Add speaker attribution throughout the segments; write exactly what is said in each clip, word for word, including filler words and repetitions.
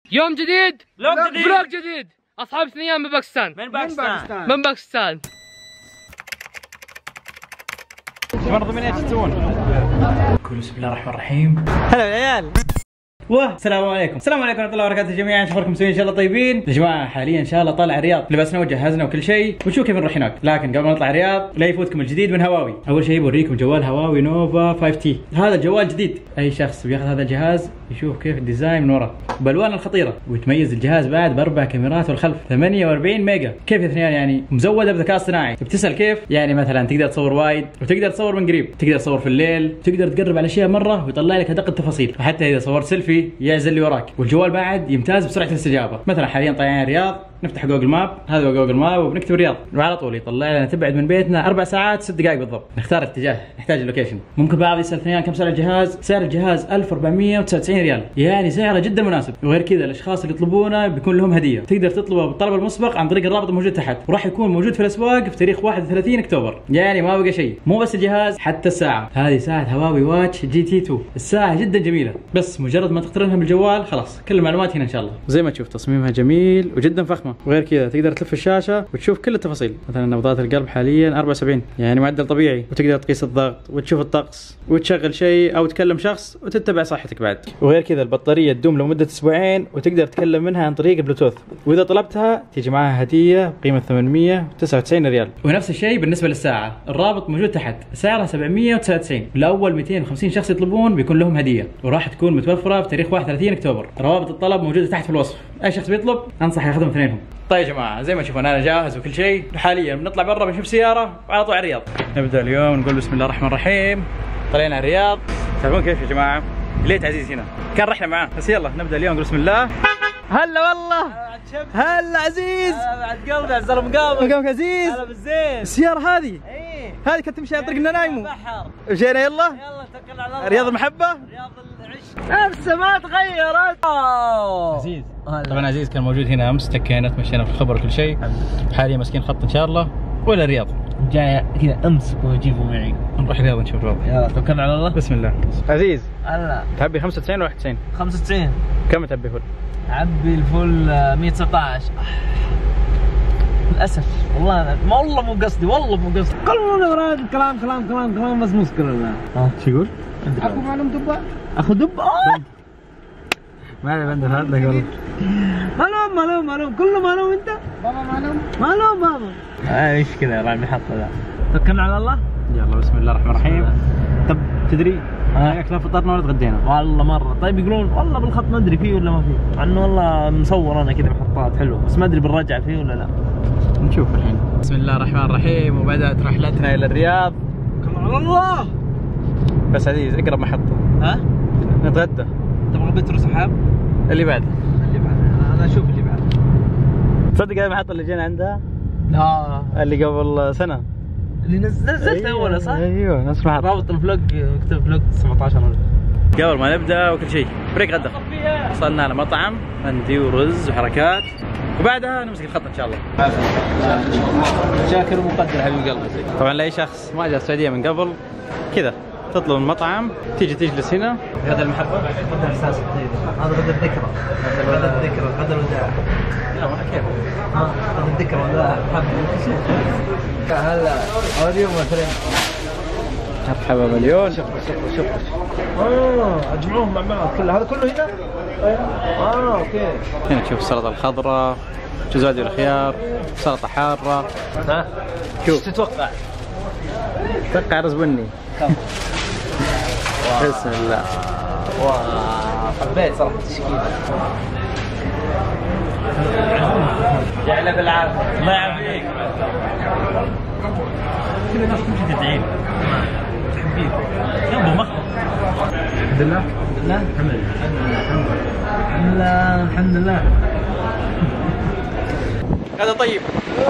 Speaker 1: يوم جديد،
Speaker 2: فلوق جديد،
Speaker 1: فلوق جديد. اصحاب اثنين من باكستان.
Speaker 2: من باكستان.
Speaker 1: من باكستان.
Speaker 2: برضه من ايش تسوون؟
Speaker 3: كل بسم الله الرحمن الرحيم.
Speaker 2: هلا يا عيال. والسلام عليكم، السلام عليكم ورحمه الله وبركاته جميعا، شكركم مسوين ان شاء الله طيبين يا جماعه. حاليا ان شاء الله طالع الرياض، لبسنا وجهزنا وكل شيء ونشوف كيف نروح هناك. لكن قبل ما نطلع الرياض لا يفوتكم الجديد من هواوي. اول شيء بوريكم جوال هواوي نوفا خمسة تي. هذا الجوال جديد، اي شخص بياخذ هذا الجهاز يشوف كيف الديزاين من ورا بالوان الخطيره، ويتميز الجهاز بعد باربع كاميرات والخلف ثمانية وأربعين ميجا. كيف اثنين يعني مزوده بذكاء اصطناعي. بتسال كيف؟ يعني مثلا تقدر تصور وايد وتقدر تصور من قريب، تقدر تصور في الليل، تقدر تقرب على الاشياء مره ويطلع لك ادق التفاصيل، وحتى اذا صورت سيلفي يعزل اللي وراك. والجوال بعد يمتاز بسرعه الاستجابه. مثلا حاليا طالعين الرياض، نفتح جوجل ماب، هذا هو جوجل ماب، وبنكتب الرياض وعلى طول يطلع لنا تبعد من بيتنا اربع ساعات ست دقائق بالضبط. نختار اتجاه، نحتاج اللوكيشن. ممكن بعض يسال ثانيا كم سعر الجهاز؟ سعر الجهاز ألف وأربعمية وتسعة وتسعين ريال، يعني سعره جدا مناسب. وغير كذا الاشخاص اللي يطلبونه بيكون لهم هديه، تقدر تطلبه بالطلب المسبق عن طريق الرابط الموجود تحت، وراح يكون موجود في الاسواق في تاريخ واحد وثلاثين اكتوبر. يعني ما بقى شيء. مو بس الجهاز، حتى الساعه، هذه ساعه هواوي واتش جي تي اثنين. الساعه جدا جميله، بس مجرد ما تقترنها بالجوال خلاص كل المعلومات هنا ان شاء الله. زي ما تشوف تصميمها جميل وجدا فخمه. وغير كذا تقدر تلف الشاشه وتشوف كل التفاصيل. مثلا نبضات القلب حاليا أربعة وسبعين، يعني معدل طبيعي، وتقدر تقيس الضغط وتشوف الطقس وتشغل شيء او تكلم شخص وتتبع صحتك بعد. وغير كذا البطاريه تدوم لمده اسبوعين، وتقدر تكلم منها عن طريق البلوتوث، واذا طلبتها تيجي معها هديه بقيمه ثمانمية وتسعة وتسعين ريال. ونفس الشيء بالنسبه للساعه، الرابط موجود تحت، سعرها سبعمية وتسعة وتسعين. لاول مئتين وخمسين شخص يطلبون بيكون لهم هديه، وراح تكون متوفره في تاريخ واحد وثلاثين اكتوبر. روابط الطلب موجوده تحت في الوصف، اي شخص بيطلب انصح ياخذهم اثنينهم. طيب يا جماعه زي ما تشوفون انا جاهز وكل شيء، حاليا بنطلع برا بنشوف سياره وعلى طول على الرياض. نبدا اليوم نقول بسم الله الرحمن الرحيم. طلعنا على الرياض، تعرفون كيف يا جماعه؟ ليت عزيز هنا كان رحنا معاه، بس يلا نبدا اليوم نقول بسم الله. هلا والله، هلا عزيز، بعد قلبي عز المقام
Speaker 3: مقامك عزيز.
Speaker 2: هلا بالزين.
Speaker 3: السياره هذه
Speaker 2: ايه
Speaker 3: هذه كنت تمشي على طريقنا نايمو
Speaker 2: بحر.
Speaker 3: وجينا يلا
Speaker 2: يلا توكل على الله.
Speaker 3: رياض المحبه،
Speaker 2: رياض العشق نفسه ما تغيرت.
Speaker 3: عزيز طبعا عزيز كان موجود هنا امس، تكينا تمشينا في الخبر وكل شيء. حاليا ماسكين خط ان شاء الله ولا الرياض،
Speaker 2: جاي كذا امسك واجيبه معي.
Speaker 3: نروح الرياض نشوف الوضع.
Speaker 2: يلا توكلنا على الله.
Speaker 3: بسم الله. عزيز
Speaker 2: هلا
Speaker 3: تحبي خمسة وتسعين ولا واحد وتسعين؟
Speaker 2: خمسة وتسعين.
Speaker 3: كم تحبي فل؟
Speaker 2: عبي الفل مية وتسعة عشر. للاسف والله ما والله مو قصدي، والله مو قصدي. كلنا وراد كلام كلام كلام كلام بس مشكلة. لا
Speaker 3: ها شو يقول؟
Speaker 2: اخو معلوم دبة، اخو دبة. اه
Speaker 3: ما علي بندر هذا يقول
Speaker 2: معلوم معلوم معلوم كله معلوم. انت بابا معلوم معلوم بابا. ايش كذا راعي محطة ذا. توكلنا على الله.
Speaker 3: يلا بسم الله الرحمن الرحيم. طب تدري رايك لا فطرنا ولا تغدينا؟
Speaker 2: والله مرة. طيب يقولون والله بالخط ما ادري فيه ولا ما فيه، مع انه والله مصور انا كذا محطات حلوة، بس ما ادري بالرجعة فيه ولا لا.
Speaker 3: نشوف الحين. بسم الله الرحمن الرحيم، وبدأت رحلتنا إلى الرياض.
Speaker 2: توكلنا على الله.
Speaker 3: بس عزيز اقرب محطة.
Speaker 2: ها؟
Speaker 3: نتغدى.
Speaker 2: تبغى بترو سحاب؟
Speaker 3: اللي بعد.
Speaker 2: اللي بعد انا اشوف اللي بعد.
Speaker 3: تصدق هذه المحطة اللي جينا عندها؟
Speaker 2: لا
Speaker 3: اللي قبل سنة.
Speaker 2: اللي نزلتها اول صح؟
Speaker 3: ايوه نفس المحطة.
Speaker 2: رابط الفلوج اكتب فلوج سبعة عشر.
Speaker 3: قبل ما نبدأ وكل شيء بريك غدا. وصلنا على مطعم مندي ورز وحركات، وبعدها نمسك الخط ان شاء الله.
Speaker 2: شاكر ومقدر حبيب قلبي.
Speaker 3: طبعا لاي شخص ما جاء السعوديه من قبل كذا تطلب المطعم، تيجي تجلس هنا.
Speaker 2: غدا المحبه، غدا احساس الطيب، هذا غدا الذكرى، غدا الذكرى، غدا الوداع.
Speaker 3: لا ما كيف
Speaker 2: ها غدا الذكرى والوداع. هلا اليوم مثلا
Speaker 3: مرحبا مليون.
Speaker 2: شوف شوف شوف اه اجمعوهم مع بعض كله. هذا كله هنا؟ اه اوكي.
Speaker 3: هنا تشوف السلطه الخضراء، جزادي والخيار، سلطه حاره.
Speaker 2: ها
Speaker 3: شوف
Speaker 2: ايش تتوقع؟
Speaker 3: اتوقع رز بني. بسم الله.
Speaker 2: واو حبيت صراحه التشكيله. يعلى بالعافيه. الله يعافيك. كل الناس تمشي تدعين تحبين يلا مخبط. الحمد لله الحمد لله الحمد لله الحمد لله.
Speaker 3: هذا طيب.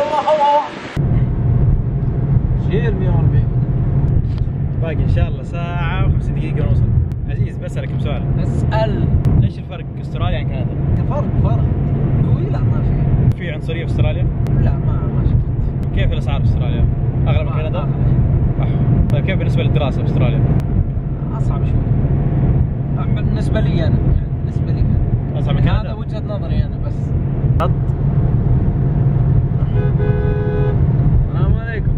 Speaker 2: شيل مية وأربعين.
Speaker 3: باقي ان شاء الله ساعه وخمسين دقيقه ونوصل. عزيز بسألك بسؤال.
Speaker 2: اسال.
Speaker 3: ايش الفرق استراليا عن كندا؟
Speaker 2: فرق فرق قوي. لا ما في.
Speaker 3: في عنصريه في استراليا؟
Speaker 2: لا ما ما شفت.
Speaker 3: كيف الاسعار في استراليا؟ اغلى من كندا؟ أح. طيب كيف بالنسبه للدراسه في استراليا؟
Speaker 2: اصعب شوي بالنسبه لي انا، يعني بالنسبه لي انا.
Speaker 3: اصعب من كندا؟
Speaker 2: هذا وجهه
Speaker 4: نظري انا بس.
Speaker 3: خط. السلام عليكم.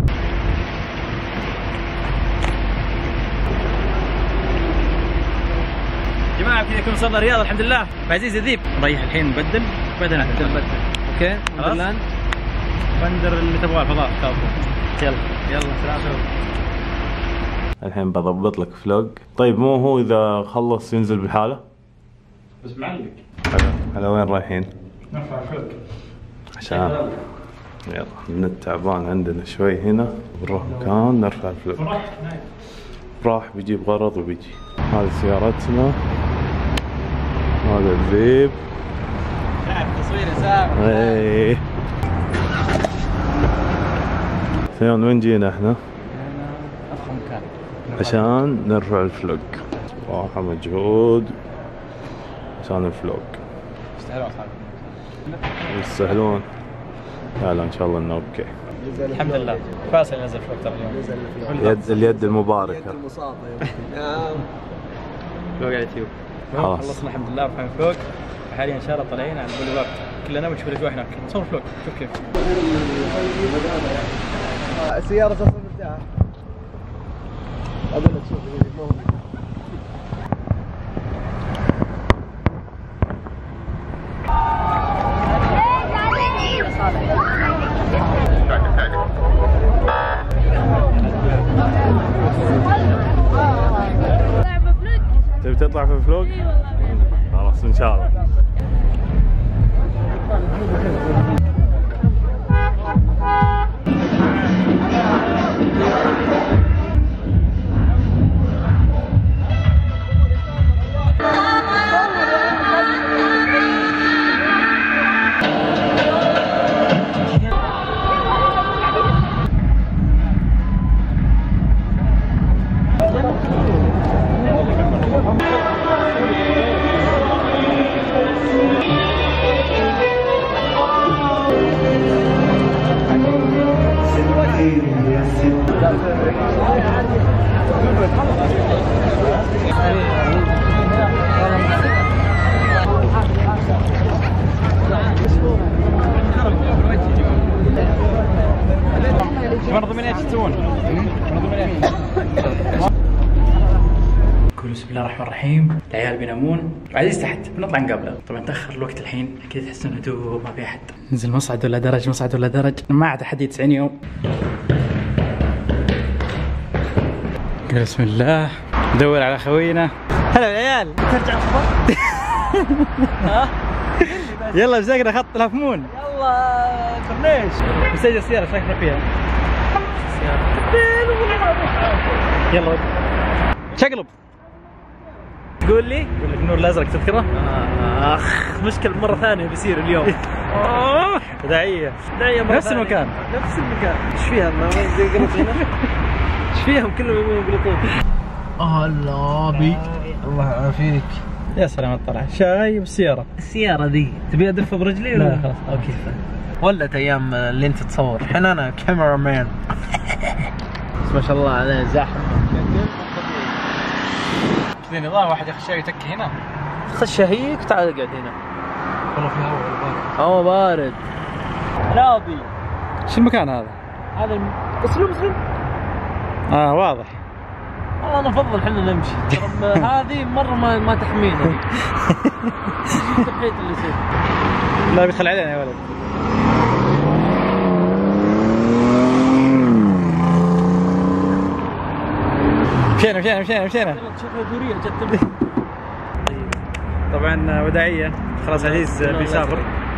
Speaker 3: جماعة كذا كنا وصلنا الرياض الحمد لله. عزيز ذيب نريح الحين نبدل بعدين نبدل نبدل. اوكي
Speaker 4: خلاص.
Speaker 3: بندر اللي تبغاه الفضاء كافو. يلا يلا سلام.
Speaker 5: الحين بضبط لك فلوج. طيب مو هو اذا خلص ينزل بالحالة؟
Speaker 2: بس معلق.
Speaker 5: على, على وين رايحين؟
Speaker 2: نرفع الفلوج
Speaker 5: عشان يلا النت تعبان عندنا شوي هنا. بنروح مكان نرفع الفلوج. راح بيجيب غرض وبيجي. هذه سيارتنا. هذا الذيب.
Speaker 2: ساعة تصوير يا ساعة.
Speaker 5: ايه ثيون وين جينا احنا؟
Speaker 2: افخم مكان
Speaker 5: عشان نرفع الفلوج. صراحة مجهود عشان الفلوج.
Speaker 2: يستاهلون اصحابي.
Speaker 5: يستاهلون. لا لا ان شاء الله انه اوكي.
Speaker 2: الحمد لله. فاصل نزل فلوج ترى اليوم.
Speaker 5: يد اليد المباركة.
Speaker 4: المصابة نعم.
Speaker 2: فلوج على اليوتيوب.
Speaker 5: خلاص.
Speaker 2: خلصنا الحمد لله رفعنا فلوج. حاليا ان شاء الله طالعين على البوليفارد كلنا ونشوف الاجواء هناك. نصور فلوج شوف كيف.
Speaker 4: السيارة تصل مرتاحة. أبدا تشوف
Speaker 5: تبي تطلع في الفلوج؟ خلاص ان شاء الله.
Speaker 2: برضو من ايش تسوون؟ برضو من ايش؟ قولوا بسم الله الرحمن الرحيم. العيال بينامون وعزيز تحت بنطلع نقابله. طبعا تاخر الوقت الحين كذا تحسون هدوء ما في احد. نزل مصعد ولا درج مصعد ولا درج ما عاد احد تسعين يوم. بسم الله ندور على خوينا. هلا العيال ترجع الخبر. ها يلا بزقنا خط الهفمون.
Speaker 4: يلا كورنيش.
Speaker 2: مسجل السيارة ايش رايك فيها؟ يلا شقلب.
Speaker 3: تقول لي؟
Speaker 2: يقول لك النور الازرق تذكره؟
Speaker 3: اخ مشكلة مرة ثانية بيصير اليوم.
Speaker 2: داعية
Speaker 3: داعية مرة
Speaker 2: نفس
Speaker 3: ثانية.
Speaker 2: المكان.
Speaker 3: نفس المكان. ايش فيها ما يقلط هنا؟ ايش فيهم كلهم يقلطون؟
Speaker 4: الله بي الله يعافيك.
Speaker 2: يا سلام الطلعة شاي بالسيارة.
Speaker 4: السيارة ذي تبي ادفها برجلي ولا؟
Speaker 2: لا خلاص
Speaker 4: اوكي. ولت ايام اللي انت تصور. الحين انا كاميرا مان. ما شاء الله عليه زحمة.
Speaker 2: كذا نظام واحد ياخذ شاي يتكي هنا.
Speaker 4: خش شهيك وتعال اقعد هنا.
Speaker 2: والله في هواء بارد.
Speaker 4: هوا بارد. نابي.
Speaker 2: شو المكان هذا؟
Speaker 4: هذا الم... اسلم اسلم.
Speaker 2: اه واضح.
Speaker 4: والله انا افضل احنا نمشي. ترى هذه مرة ما ما تحمينا. التحيط اللي يصير.
Speaker 2: لا بيدخل علينا يا ولد. مشينا مشينا مشينا مشينا.
Speaker 4: شكلها دورية جت.
Speaker 2: طبعا وداعية خلاص عزيز بيسافر.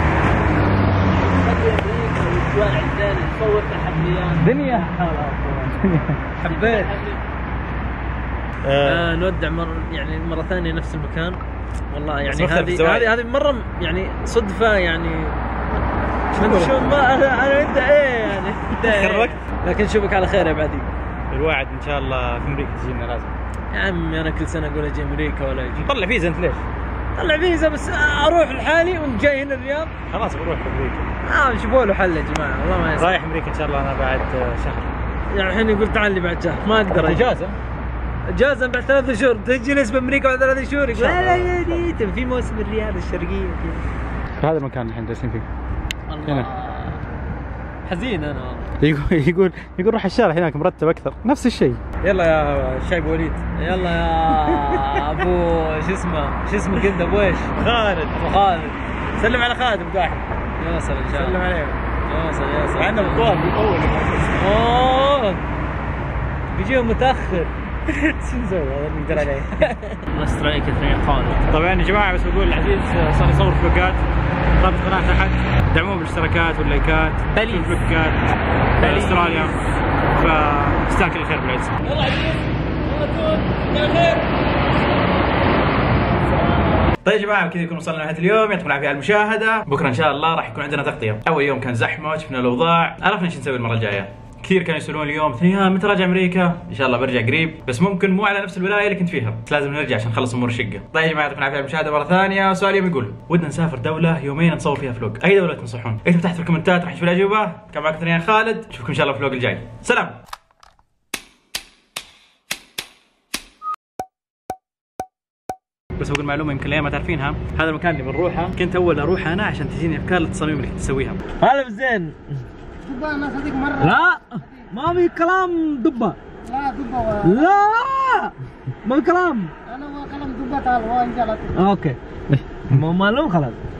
Speaker 2: دنيا حبيت.
Speaker 4: آه نودع مرة يعني مرة ثانية نفس المكان. والله يعني
Speaker 2: مختلف
Speaker 4: هذه
Speaker 2: الزوايا.
Speaker 4: هذه هذه مرة يعني صدفة يعني. شو ما انا انا انت ايه يعني.
Speaker 2: آخر وقت.
Speaker 4: لكن نشوفك على خير يا بعدي.
Speaker 2: الواعد ان شاء الله في امريكا تجينا لازم.
Speaker 4: يا عمي انا كل سنة اقول اجي امريكا ولا اجي.
Speaker 2: طلع فيزا انت ليش؟
Speaker 4: طلع فيزا بس اروح لحالي وانت جاي هنا الرياض.
Speaker 2: خلاص بروح امريكا.
Speaker 4: اه شوفوا له حل يا جماعة والله ما يصير.
Speaker 2: رايح امريكا ان شاء الله انا بعد شهر.
Speaker 4: يعني الحين يقول تعال لي بعد شهر ما اقدر أجي.
Speaker 2: اجازة.
Speaker 4: جازا بعد ثلاث شهور تجلس بامريكا بعد ثلاث شهور يقول لا لا يا ديتم في موسم الرياض الشرقيه
Speaker 3: في هذا المكان الحين جالسين فيه. هنا
Speaker 4: حزين انا والله.
Speaker 3: يقول يقول يقول روح الشارع هناك مرتب اكثر، نفس الشيء. يلا يا شايب وليد.
Speaker 4: يلا يا ابو شو اسمه شو اسمك انت ابو ايش؟
Speaker 3: خالد.
Speaker 4: ابو خالد.
Speaker 3: سلم على خالد ابو داحم.
Speaker 4: يوصل ان شاء الله.
Speaker 3: سلم عليه.
Speaker 4: يوصل يوصل.
Speaker 3: مع انه بالطوال بيطول.
Speaker 4: اوه بيجيهم متاخر.
Speaker 3: شو نسوي هذا اللي نقدر عليه.
Speaker 4: لست رايك اثنين خالد.
Speaker 3: طبعا يا جماعه بس بقول العزيز صار يصور فلوقات، رابط القناه تحت، دعموه بالاشتراكات واللايكات.
Speaker 4: بليز.
Speaker 3: والفلوقات في استراليا، فيستاهل كل خير بالعز.
Speaker 4: يلا عزيز يلا تكون يا خير.
Speaker 2: طيب يا جماعه كذا يكون وصلنا لنهايه اليوم، يعطيكم العافيه على المشاهده. بكره ان شاء الله راح يكون عندنا تغطيه. اول يوم كان زحمه، شفنا الاوضاع، عرفنا ايش نسوي المره الجايه. كثير كانوا يسالون اليوم ثاني متى راجع امريكا؟ ان شاء الله برجع قريب، بس ممكن مو على نفس الولايه اللي كنت فيها، بس لازم نرجع عشان نخلص امور الشقه. طيب يا جماعه يعطيكم العافيه على المشاهده مره ثانيه. سؤال اليوم يقول ودنا نسافر دوله يومين نصور فيها فلوق، اي دوله تنصحون؟ اكتبوا تحت في الكومنتات راح نشوف الاجوبه. كان معكم ثاني خالد، نشوفكم ان شاء الله في الفلوق الجاي. سلام. بس بقول معلومه يمكن الايام ما تعرفينها، هذا المكان اللي بنروحه كنت اول اروح انا عشان تجيني افكار للتصاميم اللي كنت اسويها.
Speaker 4: هلا بزين.
Speaker 6: دبة انا صديق مرة.
Speaker 4: لا ما في كلام دبة.
Speaker 6: لا دبة و...
Speaker 4: لا ما في كلام.
Speaker 6: انا هو كلام دبة تعال هو انجلت.
Speaker 4: اوكي. ما معلوم خلاص.